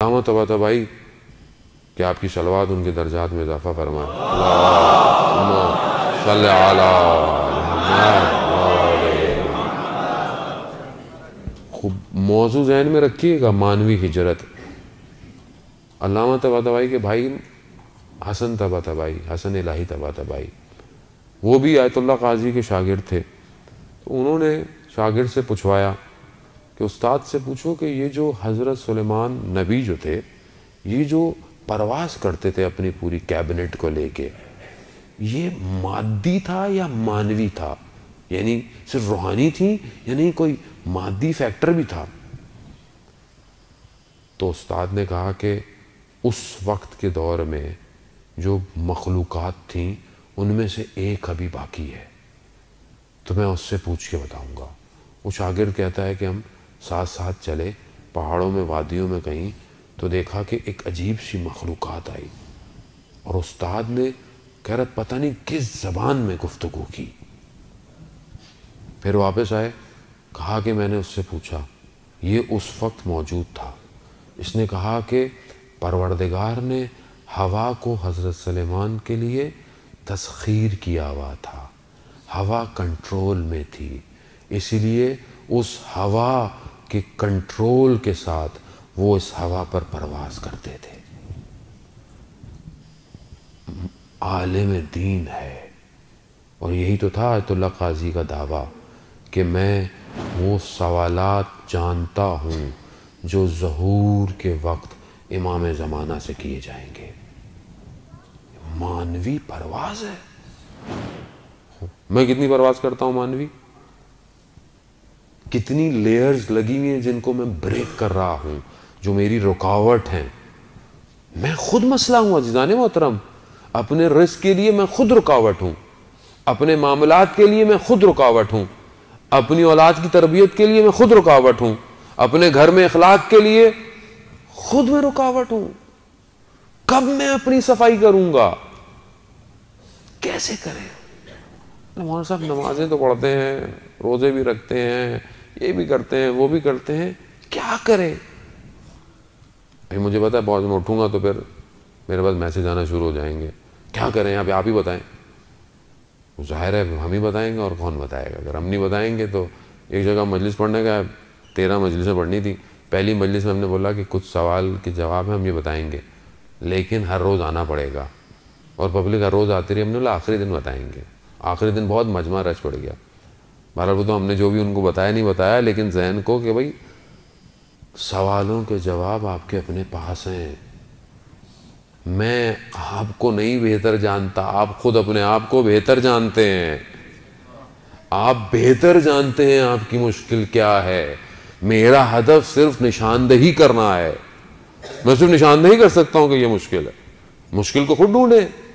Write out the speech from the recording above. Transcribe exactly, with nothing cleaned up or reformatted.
علامہ Tabatabai کہ آپ کی صلوات ان کے درجات میں اضافہ فرمائے. اللہم صلی علی محمد. خوب موضوع ذہن میں رکھیے گا، مانوی ہجرت. علامہ طباطبائی کے بھائی حسن طباطبائی، حسن الہی طباطبائی، وہ بھی آیت اللہ قاضی کے شاگرد تھے. تو انہوں نے شاگرد سے پوچھوایا کہ استاد سے پوچھو کہ یہ جو حضرت سلیمان نبی جو تھے، یہ جو پرواز کرتے تھے اپنی پوری کیبنٹ کو لے کے، یہ مادی تھا یا مانوی تھا؟ یعنی صرف روحانی تھی یعنی کوئی مادی فیکٹر بھی تھا؟ تو استاد نے کہا کہ اس وقت کے دور میں جو مخلوقات تھیں ان میں سے ایک ابھی باقی ہے، تو میں اس سے پوچھ کے بتاؤں گا. وہ شاگرد کہتا ہے کہ ہم ساتھ ساتھ چلے پہاڑوں میں، وادیوں میں کہیں، تو دیکھا کہ ایک عجیب سی مخلوقات آئی، اور استاد نے کہہ رہا پتہ نہیں کس زبان میں گفتگو کی. پھر واپس آئے، کہا کہ میں نے اس سے پوچھا، یہ اس وقت موجود تھا. اس نے کہا کہ پروردگار نے ہوا کو حضرت سلیمان کے لیے تسخیر کیا ہوا تھا، ہوا کنٹرول میں تھی، اسی لیے اس ہوا کے کنٹرول کے ساتھ وہ اس ہوا پر پرواز کرتے تھے. عالم دین ہے، اور یہی تو تھا آیت اللہ قاضی کا دعویٰ کہ میں وہ سوالات جانتا ہوں جو ظہور کے وقت امام زمانہ سے کیے جائیں گے. مانوی پرواز ہے. میں کتنی پرواز کرتا ہوں مانوی؟ کتنی لیئرز لگی ہوئی ہیں جن کو میں بریک کر رہا ہوں، جو میری رکاوٹ ہیں. میں خود مسئلہ ہوں عزیزان محترم. اپنے رزق کے لیے میں خود رکاوٹ ہوں، اپنے معاملات کے لیے میں خود رکاوٹ ہوں، اپنی اولاد کی تربیت کے لیے میں خود رکاوٹ ہوں، اپنے گھر میں اخلاق کے لیے خود میں رکاوٹ ہوں. کب میں اپنی صفائی کروں گا؟ کیسے کریں؟ مولانا صاحب نمازیں تو پڑھتے ہیں، روزے بھی رکھتے ہیں، یہ بھی کرتے ہیں، وہ بھی کرتے ہیں، کیا کریں؟ مجھے پتا ہے بہت میں اٹھوں گا تو پھر میرے پاس میسج آنا شروع ہو جائیں گے، کیا کریں آپ آپ ہی بتائیں. ظاہر ہے ہم ہی بتائیں گے، اور کون بتائے گا؟ اگر ہم نہیں بتائیں گے تو ایک جگہ مجلس پڑھنے کا تیرہ مجلسیں پڑھنی تھی. پہلی مجلس میں ہم نے بولا کہ کچھ سوال کے جواب ہیں ہم یہ بتائیں گے، لیکن ہر روز آنا پڑے گا، اور پبلک ہر روز آتی رہی. ہم نے بولا آخری دن بتائیں گے. آخری دن بہت مجمع رچ پڑ گیا. بہرحال وہ تو ہم نے جو بھی ان کو بتایا نہیں بتایا، لیکن ذہن کو کہ بھائی سوالوں کے جواب آپ کے اپنے پاس ہیں. میں آپ کو نہیں بہتر جانتا، آپ خود اپنے آپ کو بہتر جانتے ہیں. آپ بہتر جانتے ہیں آپ کی مشکل کیا ہے. میرا ہدف صرف نشاندہی کرنا ہے. میں صرف نشاندہی کر سکتا ہوں کہ یہ مشکل ہے. مشکل کو خود ڈھونڈیں.